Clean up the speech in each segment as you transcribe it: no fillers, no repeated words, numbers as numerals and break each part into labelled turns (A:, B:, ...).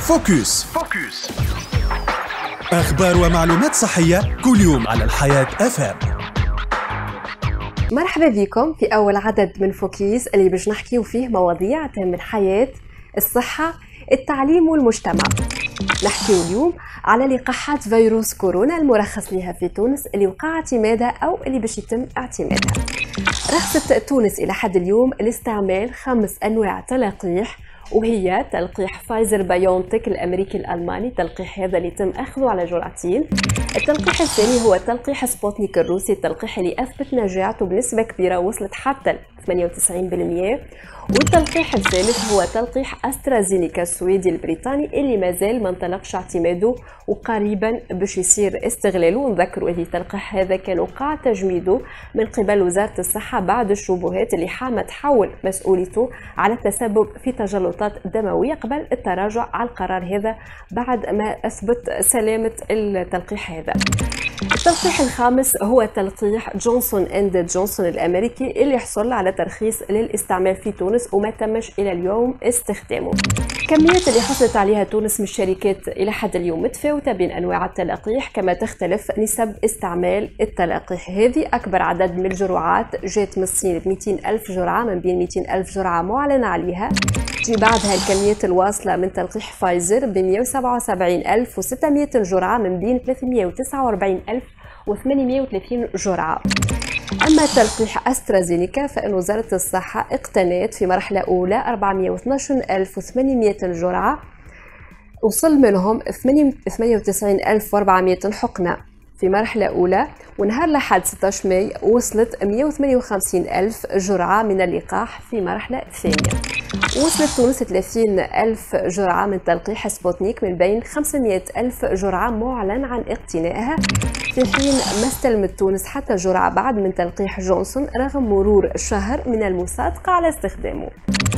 A: فوكس. أخبار ومعلومات صحية كل يوم على الحياة FM.
B: مرحبا بكم في أول عدد من فوكيس اللي باش نحكيو فيه مواضيع تهم الحياة، الصحة، التعليم والمجتمع. نحكيو اليوم على لقاحات فيروس كورونا المرخص لها في تونس اللي وقع اعتمادها أو اللي باش يتم اعتمادها. رخصت تونس إلى حد اليوم لاستعمال 5 أنواع تلقيح، وهي تلقيح فايزر بايونتك الأمريكي الألماني. التلقيح هذا اللي تم أخذه على جرعتين. التلقيح الثاني هو تلقيح سبوتنيك الروسي، التلقيح اللي أثبت نجاعته بنسبة كبيرة وصلت حتى 98%. والتلقيح الثالث هو تلقيح أسترازينيكا السويدي البريطاني اللي مازال ما انطلقش اعتماده وقريبا باش يصير استغلاله. نذكروا ان التلقيح هذا كان وقع تجميده من قبل وزارة الصحة بعد الشبهات اللي حامت حول مسؤوليته على التسبب في تجلطات دموية قبل التراجع على القرار هذا بعد ما أثبت سلامة التلقيح هذا. التلقيح الخامس هو تلقيح جونسون اند جونسون الأمريكي اللي حصل على ترخيص للاستعمال في تونس وما تمش إلى اليوم استخدامه. كميات اللي حصلت عليها تونس من الشركات إلى حد اليوم متفاوتة بين أنواع التلقيح، كما تختلف نسب استعمال التلقيح. هذه أكبر عدد من الجرعات جات من الصين ب 200 ألف جرعة، من بين 200 ألف جرعة معلن عليها. تجي بعدها الكميات الواصلة من تلقيح فايزر ب 177,600 جرعة من بين 349,830 جرعة. أما تلقيح أسترازينيكا فإن وزارة الصحة اقتنت في مرحلة أولى 412,800 جرعة، وصل منهم 98,400 حقنة في مرحلة أولى، ونهار لحد 16 ماي وصلت 158,000 جرعة من اللقاح في مرحلة ثانية. وصلت تونس 30,000 جرعة من تلقيح سبوتنيك من بين 500,000 جرعة معلن عن اقتنائها، في حين ما استلمت تونس حتى جرعة بعد من تلقيح جونسون رغم مرور شهر من المصادقة على استخدامه.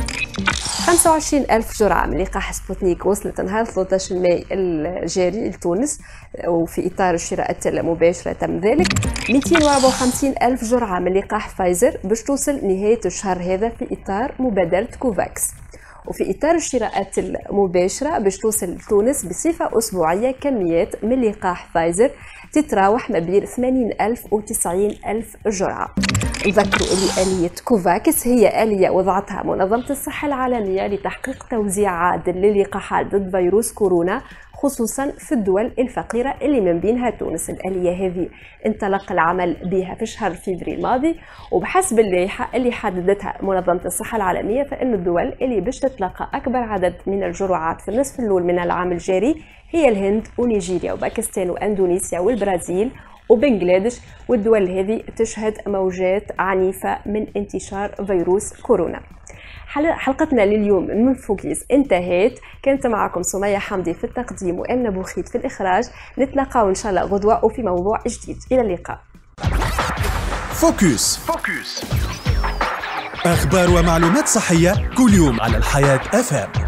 B: 25,000 جرعة من لقاح سبوتنيك وصلت نهار 13 ماي الجاري لتونس، وفي إطار الشراءات المباشرة تم ذلك. 254,000 جرعة من لقاح فايزر باش توصل نهاية الشهر هذا في إطار مبادرة كوفاكس. وفي إطار الشراءات المباشرة باش توصل تونس بصفة أسبوعية كميات من لقاح فايزر تتراوح ما بين 80,000 و 90,000 جرعة. نذكروا اللي آلية كوفاكس هي آلية وضعتها منظمة الصحة العالمية لتحقيق توزيع عادل للقاحات ضد فيروس كورونا، خصوصا في الدول الفقيرة اللي من بينها تونس. الآلية هذه انطلق العمل بها في شهر فبراير الماضي، وبحسب اللائحة اللي حددتها منظمة الصحة العالمية فإن الدول اللي باش تتلقى أكبر عدد من الجرعات في النصف الأول من العام الجاري هي الهند ونيجيريا وباكستان وأندونيسيا والبرازيل وبنغلاديش. والدول هذه تشهد موجات عنيفة من انتشار فيروس كورونا. حلقتنا لليوم من فوكيس انتهت. كانت معكم سمية حمدي في التقديم وأمنة بوخيت في الإخراج. نتلاقاو إن شاء الله غدوة وفي موضوع جديد. إلى اللقاء.
A: فوكس. أخبار ومعلومات صحية كل يوم على الحياة FM.